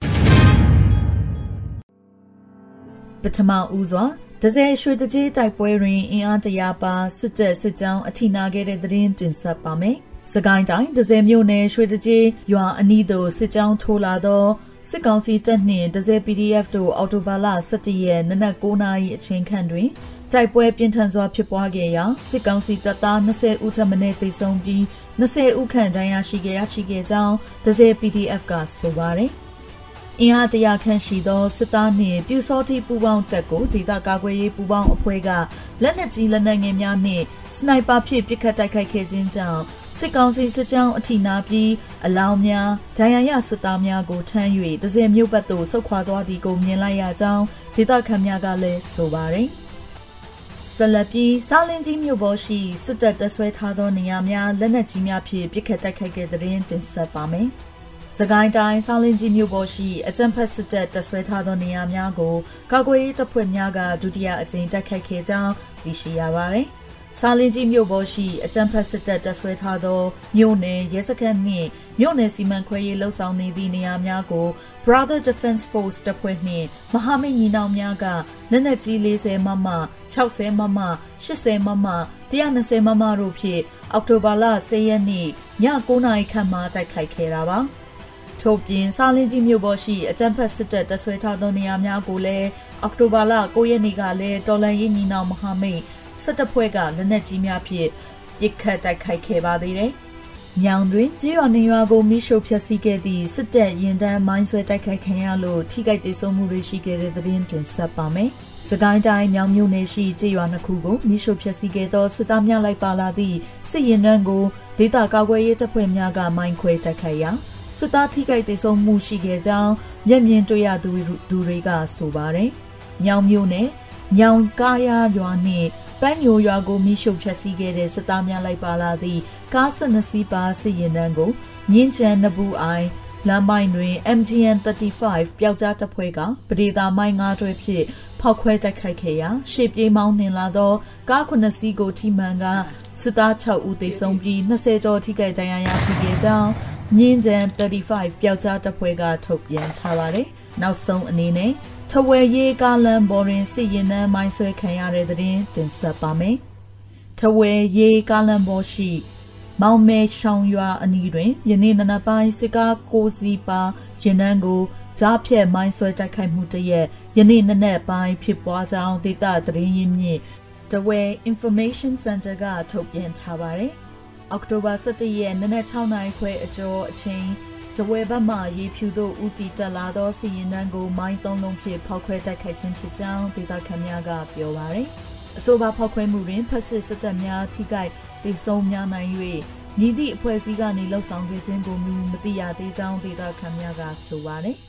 ပထမဦးစွာဒဇယ်ရွှေတကြီးတိုက်ပွဲတွင်အင်အားတရာပါစစ်တပ်စစ်ကြောင်းအထိနာခဲ့တဲ့သတင်းတင်ဆက်ပါမယ်။စကိုင်းတိုင်းဒဇယ်မြို့နယ်ရွှေတကြီးရွာအနီးသို့စစ်ကြောင်းထိုးလာသောစစ်ကောင်စီတပ်နှင့်ဒဇယ် P D F တို့အော်တိုဘာလ၁၁ရက်နနက်၉နာရီအချိန်ခန့်တွင်တိုက်ပွဲပြင်းထန်စွာဖြစ်ပွားခဲ့ရာစစ်ကောင်စီတပ်သား၂၀ဦးထပ်မံသေဆုံးပြီး၂၀ဦးခန့်ဒဏ်ရာရှိခဲ့ရရှိခဲ့ကြောင်းဒဇယ် P D F ကဆိုပါတယ်။အင်အားတရာခန့်ရှိသောစစ်သားနှင့်ပြူစောတိပူပေါင်းတပ်ကိုဒေသကာကွယ်ရေးပူပေါင်းအဖွဲ့ကလက်နက်ကြီးလက်နက်ငယ်များနှင့်စနိုက်ပါဖြင့်ပစ်ခတ်တိုက်ခိုက်ခဲ့ခြင်းကြောင့်စစ်ကောင်စီစစ်ကြောင်းအထိနာပြီးအလောင်းများဒဏ်ရာရစစ်သားများကိုထမ်း၍ဒဇယ်မြို့ဘက်သို့ဆုတ်ခွာသွားသည်ကိုမြင်လိုက်ရကြောင်းဒေသခံများကလည်းဆိုပါတယ်။ဆလပီစာလင်ကြီးမြို့ပေါ်ရှိစစ်တပ်တပ်ဆွဲထားသောနေရာများလက်နက်ကြီးများဖြင့်ပစ်ခတ်တိုက်ခိုက်ခဲ့တဲ့တွင်တင်ဆက်ပါမယ်။စကိုင်းတိုင်းစာလင်ကြီးမြို့ပေါ်ရှိအကြမ်းဖက်စစ်တပ်တပ်ဆွဲထားသောနေရာများကိုကာကွယ်ရေးတပ်ဖွဲ့များကဒုတိယအကြိမ်တိုက်ခိုက်ခဲ့ကြောင်းသိရှိရပါတယ်။စာလင်ကြီးမြို့ပေါ်ရှိအကြမ်းဖက်စစ်တပ်တပ်ဆွဲထားသောမြို့နယ်ရဲစခန်းနှင့်မြို့နယ်စီမံခွဲရေးလှုပ်ဆောင်နေသည့်နေရာများကို Brother Defense Force တပ်ဖွဲ့နှင့်မဟာမိတ်ညီနောင်များကလက်နက်ကြီး၄၀မမ၆၀မမ၈၀မမ၁၂၀မမတို့ဖြင့်အောက်တိုဘာလ၁၀ရက်နေ့ည၉နာရီခန့်မှတိုက်ခိုက်ခဲ့တာပါ။ထို့ပြင်စာလင်ကြီးမြို့ပေါ်ရှိအကြမ်းဖက်စစ်တပ်တပ်ဆွဲထားသောနေရာများကိုလည်းအောက်တိုဘာလ၉ရက်နေ့ကလည်းတော်လှန်ရေးညီနောင်မဟာမိတ်စစ်တပ်ဖွဲ့ကလက်နက်ကြီးများဖြင့်ပစ်ခတ်တိုက်ခိုက်ခဲ့ပါသေးတယ်။မြောင်တွင်ကြေးရွာနေရွာကိုမိရှို့ဖျက်ဆီးခဲ့သည့်စစ်တပ်ရင်တန်းမိုင်းဆွဲတိုက်ခိုက်ခံရလို့ထိခိုက်ဒေဆုံးမှုတွေရှိခဲ့တဲ့သတင်းတင်ဆက်ပါမယ်။စကိုင်းတိုင်းမြောင်မြို့နယ်ရှိကြေးရွာနှစ်ခုကိုမိရှို့ဖျက်ဆီးခဲ့သောစစ်သားများလိုက်ပါလာသည့်စစ်ရင်တန်းကိုဒေသကာကွယ်ရေးတပ်ဖွဲ့များကမိုင်းခွဲတိုက်ခိုက်ရာစစ်သားထိခိုက်ဒေဆုံးမှုရှိခဲ့ကြောင်းမျက်မြင်တွေ့ရသူတွေကဆိုပါတယ်။မြောင်မြို့နယ်မြောင်ကားရရွာနှင့်ပန်းညိုရွာကိုမိရှုဖျက်ဆီးခဲ့တဲ့စစ်သားများလိုက်ပါလာသည့်ကား၁၂စီးပါစစ်ရင်တန်းကိုမြင်းချံနဘူးအိုင်လမ်းပိုင်းတွင် M G N ၃၅ပျောက်ကြားတပ်ဖွဲ့ကပဒေသာမိုင်း၅တွဲဖြင့်ဖောက်ခွဲတိုက်ခိုက်ခဲ့ရာရှေ့ပြေးမောင်းနှင်လာသောကားခုနှစ်စီးကိုထိမှန်ကစစ်သား၆ဦးသေဆုံးပြီး၂၀ကျော်ထိခိုက်ဒဏ်ရာရရှိခဲ့ကြောင်းမြင်းချံ၃၅ပျောက်ကြားတပ်ဖွဲ့ကထုတ်ပြန်ထားပါတယ်။နောက်ဆုံးအနေနဲ့ထဝယ်ရေးကားလမ်းပေါ်တွင်စစ်ရင်နှန်းမိုင်းဆွဲခံရတဲ့တဲ့တင်ဆက်ပါမယ်။ထဝယ်ရေးကားလမ်းပေါ်ရှိမောင်မဲရှောင်းရွာအနီးတွင်ယနေ့နနက်ပိုင်းစစ်ကားကိုစီပါရင်နှန်းကိုကြားဖြတ်မိုင်းဆွဲတိုက်ခိုက်မှုတရက်ယနေ့နနက်ပိုင်းဖြစ်ပွားကြောင်းဒေသသတင်းရင်းမြစ်ထဝယ် Information Center ကထုတ်ပြန်ထားပါတယ်။အောက်တိုဘာ၁၁ရက်နနက်၆နာရီခွဲအကျော်အချိန်တဝဲဘက်မှရေဖြူတို့ဦးတီတက်လာသောစီရင်တန်းကိုမိုင်းသုံးလုံးဖြင့်ဖောက်ခွဲတိုက်ခိုက်ခြင်းဖြစ်ကြောင်းဒေသခံများကပြောပါရယ်အဆိုပါဖောက်ခွဲမှုတွင်ဖက်စစ်စစ်တပ်များထိခိုက်ဒေဆုံးများနိုင်၍မြည်သည့်အဖွဲ့အစည်းကနေလှုပ်ဆောင်ခဲ့ခြင်းကိုမသိရသေးကြောင်းဒေသခံများကဆိုပါရယ်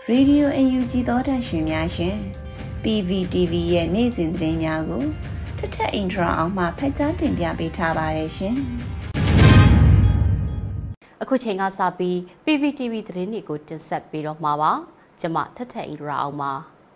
ရေဒီယို အန် ယူ ဂျီ သောတာရှင်များရှင် ပီ ဗီ တီ ဗီ ရဲ့နေ့စဉ်သတင်းများကိုထထအင်ထရာအောင်မှဖတ်ကြားတင်ပြပေးထားပါတယ်ရှင်အခုချိန်ကစပြီး ပီ ဗီ တီ ဗီ သတင်းတွေကိုတင်ဆက်ပေးတော့မှာပါကျွန်မထထအင်ထရာအောင်ပါ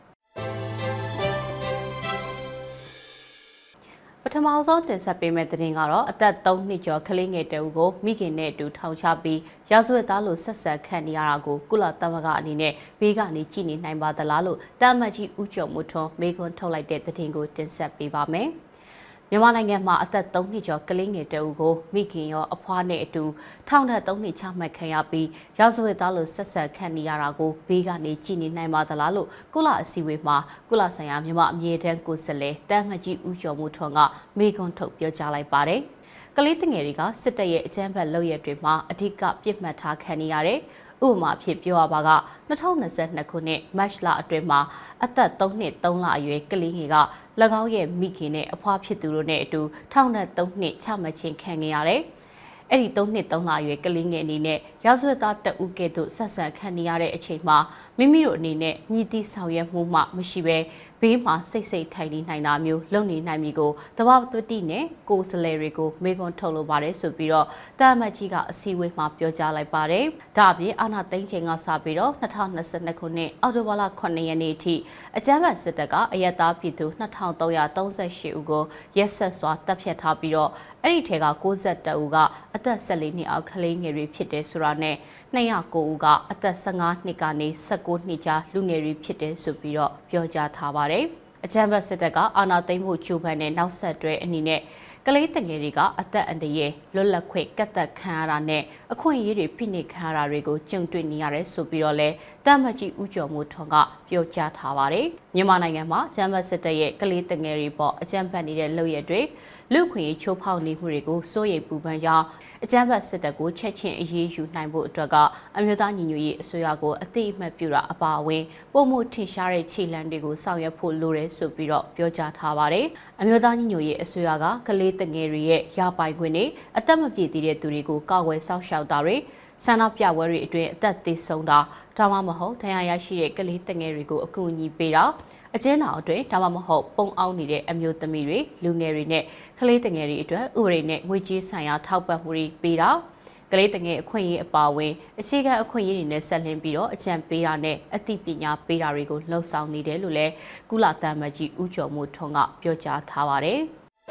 ပထမဆုံးတင်ဆက်ပေးမယ့်သတင်းကတော့အသက်သုံးနှစ်ကျော်ကလေးငယ်တဦးကိုမိခင်နဲ့အတူထောင်ချပြီးရာဇဝတ်သားလို့ဆက်ဆက်ခံနေရတာကိုကုလသမဂ္ဂအနေနဲ့ဘေးကနေကြည့်နေနိုင်ပါသလားလို့တာမတ်ကြီးဦးကျော်မိုးထွန်းမေခွန်းထုတ်လိုက်တဲ့သတင်းကိုတင်ဆက်ပေးပါမယ်မြန်မာနိုင်ငံမှာအသက်သုံးနှစ်ကျော်ကလေးငယ်တဦးကိုမိခင်ရောအဖွားနဲ့အတူထောင်နဲ့သုံးနှစ်ချမှတ်ခံရပြီးရာဇဝတ်သားလို့ဆက်ဆက်ခံနေရတာကိုဘေးကနေကြည့်နေနိုင်ပါသလားလို့ကုလအစည်းအဝေးမှာကုလဆိုင်ရာမြန်မာအမြဲတမ်းကိုယ်စားလှယ်တမ်းမကြီးဦးကျော်မိုးထွန်းကမေခွန်းထုတ်ပြောကြားလိုက်ပါတယ်။ကလေးငယ်တွေကစစ်တပ်ရဲ့အကြမ်းဖက်လုပ်ရက်တွေမှာအဓိကပြစ်မှတ်ထားခံနေရတယ်။ဥပမာဖြစ်ပြောရပါက၂၀၂၂ခုနှစ်မတ်လအတွင်းမှာအသက်သုံးနှစ်သုံးလအရွယ်ကလေးငယ်က၎င်းရဲ့မိခင်နဲ့အဖွားဖြစ်သူတို့နဲ့အတူထောင်နဲ့သုံးနှစ်ချမှတ်ခြင်းခံခဲ့ရတယ်။အဲ့ဒီသုံးနှစ်သုံးလအရွယ်ကလေးငယ်အနေနဲ့ရာဇဝတ်သားတအုပ်ကဲ့သို့ဆက်ဆံခံနေရတဲ့အချိန်မှာမိမိတို့အနေနဲ့မြည်သည့်ဆောင်ရွက်မှုမှမရှိဘဲဘေးမှာစိတ်စိတ်ထိုင်နေနိုင်တာမျိုးလုပ်နေနိုင်ပြီကိုတဘာဝတိနဲ့ကိုယ်စလဲတွေကိုမေခွန်းထုတ်လိုပါတယ်ဆိုပြီးတော့တာမတ်ကြီးကအစည်းအဝေးမှာပြောကြားလိုက်ပါတယ်။ဒါအပြင်အာဏာသိမ်းချိန်ကစပြီးတော့၂၀၂၂ခုနှစ်အောက်တိုဘာလခုနှစ်ရက်နေ့အထိအကြမ်းဖက်စစ်တပ်ကအရက်သားပြည်သူ၂၃၃၈ဦးကိုရက်ဆက်စွာတပ်ဖြတ်ထားပြီးတော့အဲ့ဒီထဲက၉၁ဦးကအသက်၁၄နှစ်အောက်ကလေးငယ်တွေဖြစ်တယ်ဆိုတာနဲ့၂၀၉ဦးကအသက်၁၅နှစ်ကနေ၁၉နှစ်ကြားလူငယ်တွေဖြစ်တယ်ဆိုပြီးတော့ပြောကြားထားပါတယ်။အကြမ်းဖက်စစ်တပ်ကအာဏာသိမ်းမှုကြိုးပမ်းတဲ့နောက်ဆက်တွဲအနေနဲ့ကလေးတငယ်တွေကအသက်အန္တရာယ်လွတ်လပ်ခွင့်ကတ်သက်ခံရတာနဲ့အခွင့်အရေးတွေဖိနှိပ်ခံရတာတွေကိုကြုံတွေ့နေရတယ်ဆိုပြီးတော့လဲတာမတ်ကြီးဦးကျော်မိုးထွန်းကပြောကြားထားပါတယ်။မြန်မာနိုင်ငံမှာအကြမ်းဖက်စစ်တပ်ရဲ့ကလေးတငယ်တွေပေါ်အကြမ်းဖက်နေတဲ့လုပ်ရက်တွေလူခွင့်ရေးချိုးဖောက်နေမှုတွေကိုစိုးရိမ်ပူပန်ကြောင်းအကြမ်းဖက်စစ်တပ်ကိုချက်ချင်းအရေးယူနိုင်ဖို့အတွက်ကအမျိုးသားညီညွတ်ရေးအစိုးရကိုအသိအမှတ်ပြုတာအပါအဝင်ပုံမှုထင်ရှားတဲ့ခြေလှမ်းတွေကိုဆောင်ရွက်ဖို့လိုတယ်ဆိုပြီးတော့ပြောကြားထားပါတယ်။အမျိုးသားညီညွတ်ရေးအစိုးရကကလေးတငယ်တွေရဲ့ရပိုင်ခွင့်တွေအသက်မပြည့်သေးတဲ့သူတွေကိုကာကွယ်စောင့်ရှောက်တာတွေဆန္ဒပြပွဲတွေအတွင်းအသက်သေဆုံးတာဒါမှမဟုတ်ဒဏ်ရာရရှိတဲ့ကလေးတငယ်တွေကိုအကူအညီပေးတာအကျဉ်းထောင်အတွင်းဒါမှမဟုတ်ပုံအောင်နေတဲ့အမျိုးသမီးတွေလူငယ်တွေနဲ့ကလေးတငယ်တွေအတွက်ဥပဒေနဲ့ငွေကြေးဆိုင်ရာထောက်ပံ့မှုတွေပေးတာကလေးတငယ်အခွင့်အရေးအပါအဝင်အခြေခံအခွင့်အရေးတွေနဲ့ဆက်လင်းပြီးတော့အကြံပေးတာနဲ့အသိပညာပေးတာတွေကိုလှုံ့ဆော်နေတယ်လို့လည်းကုလသမဂ္ဂကြီးဦးကျော်မိုးထွန်းကပြောကြားထားပါတယ်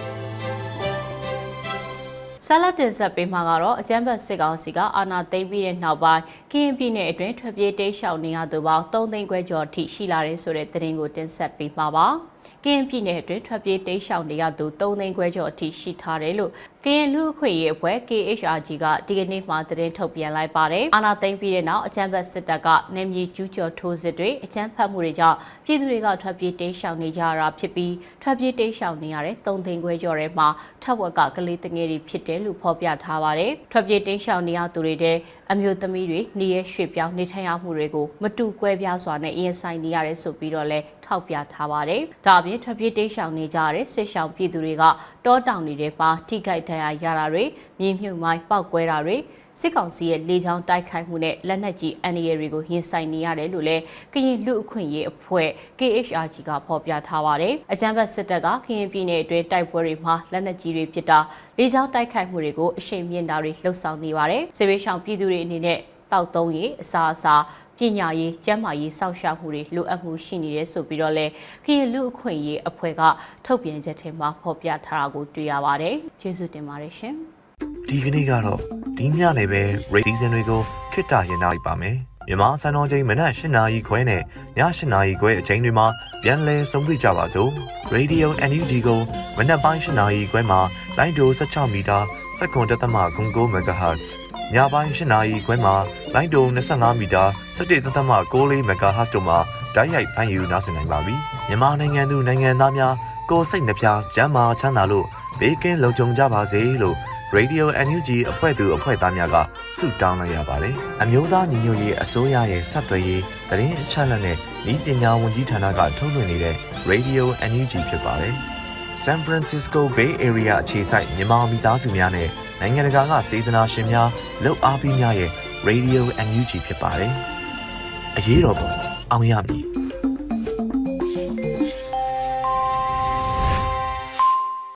ဆလတ်တင်ဆက်ပေးမှာကတော့အကြမ်းဖက်စစ်ကောင်စီကအာဏာသိမ်းပြီးတဲ့နောက်ပိုင်းကရင်ပြည်နယ်အတွင်းထွက်ပြေးတိမ်းရှောင်နေရသူပေါင်း၃သိန်းခွဲကျော်အထိရှိလာတဲ့ဆိုတဲ့သတင်းကိုတင်ဆက်ပေးမှာပါကရင်ပြည်နယ်အတွင်းထွက်ပြေးတိမ်းရှောင်နေရသူ၃သိန်းခွဲကျော်အထိရှိထားတယ်လို့ကရင်လူအခွင့်အရေးအဖွဲ့ K H R G ကဒီကနေ့မှသတင်းထုတ်ပြန်လိုက်ပါတယ်။အာဏာသိမ်းပြီးတဲ့နောက်အကြမ်းဖက်စစ်တပ်ကနေမြေကျူးကျော်ထိုးစစ်တွေအကြမ်းဖက်မှုတွေကြောင့်ပြည်သူတွေကထွက်ပြေးတိမ်းရှောင်နေကြတာဖြစ်ပြီးထွက်ပြေးတိမ်းရှောင်နေရတဲ့၃သိန်းခွဲကျော်ထဲမှာထက်ဝက်ကကလေးငယ်တွေဖြစ်တယ်လို့ဖော်ပြထားပါတယ်။ထွက်ပြေးတိမ်းရှောင်နေရသူတွေတဲ့အမျိုးသမီးတွေနေရရွှေ့ပြောင်းနေထိုင်ရမှုတွေကိုမတူကွဲပြားစွာနဲ့ရင်ဆိုင်နေရတယ်ဆိုပြီးတော့လဲထောက်ပြထားပါတယ်။ဒါအပြင်ထွက်ပြေးတိမ်းရှောင်နေကြတဲ့စစ်ရှောင်ပြည်သူတွေကတောတောင်တွေမှာထိခိုက်ဒဏ်ရာရတာတွေမြေမြုပ်မိုင်းပောက်ကွဲတာတွေစစ်ကောင်စီရဲ့လေကြောင်းတိုက်ခိုက်မှုနဲ့လက်နက်ကြီးအန္တရာယ်တွေကိုရင်ဆိုင်နေရတယ်လို့လည်းကရင်လူအခွင့်အရေးအဖွဲ့ K H R G ကဖော်ပြထားပါတယ်။အကြမ်းဖက်စစ်တပ်ကကရင်ပြည်နယ်အတွင်းတိုက်ပွဲတွေမှာလက်နက်ကြီးတွေပစ်တာလေကြောင်းတိုက်ခိုက်မှုတွေကိုအရှိန်မြင့်တာတွေလှုပ်ဆောင်နေပါတယ်။စစ်ဘေးရှောင်ပြည်သူတွေအနေနဲ့တောက်သုံးရေးအစာအစာပညာရေးကျန်းမာရေးစောင့်ရှောက်မှုတွေလိုအပ်မှုရှိနေတယ်ဆိုပြီးတော့လဲကရင်လူအခွင့်အရေးအဖွဲ့ကထုတ်ပြန်ချက်ထဲမှာဖော်ပြထားတာကိုတွေ့ရပါတယ်။ကျေးဇူးတင်ပါတယ်ရှင်။ဒီကနေ့ကတော့ဒီညနေပဲ radio season တွေကိုခေတ္တရနိုင်ပါမယ်။မြန်မာစံတော်ချိန်မနက်၈နာရီခွဲနဲ့ည၈နာရီခွဲအချိန်တွေမှာပြန်လည်ဆုံတွေ့ကြပါစို့။ Radio အန် ယူ ဂျီ ကိုမနက်ပိုင်း၈နာရီခွဲမှာလိုင်းဒို၁၆မီတာ၁၇.၉ MHzညပိုင်း၈နာရီခွဲမှာလိုင်းဒို၂၅မီတာ၁၁.၉၄ MHz တို့မှာဓာတ်ရိုက်ဖမ်းယူနားဆင်နိုင်ပါပြီ။မြန်မာနိုင်ငံသူနိုင်ငံသားများကိုယ်စိတ်နှပြကျန်းမာချမ်းသာလို့ဘေးကင်းလုံခြုံကြပါစေလို့ Radio အန် ယူ ဂျီ အဖွဲ့သူအဖွဲ့သားများကဆုတောင်းလိုက်ရပါတယ်။အမျိုးသားညီညွတ်ရေးအစိုးရရဲ့ဆက်သွယ်ရေးသတင်းအချက်အလက်နဲ့ဤပညာဝန်ကြီးဌာနကထုတ်လွှင့်နေတဲ့ Radio အန် ယူ ဂျီ ဖြစ်ပါတယ်။ San Francisco Bay Area အခြေစိုက်မြန်မာမိသားစုများနဲ့နိုင်ငံတကာကစေတနာရှင်များလှုပ်အားပေးများရဲ့ Radio အန် ယူ ဂျီ ဖြစ်ပါတယ်။အရေးတော်ပုံအောင်ရမည်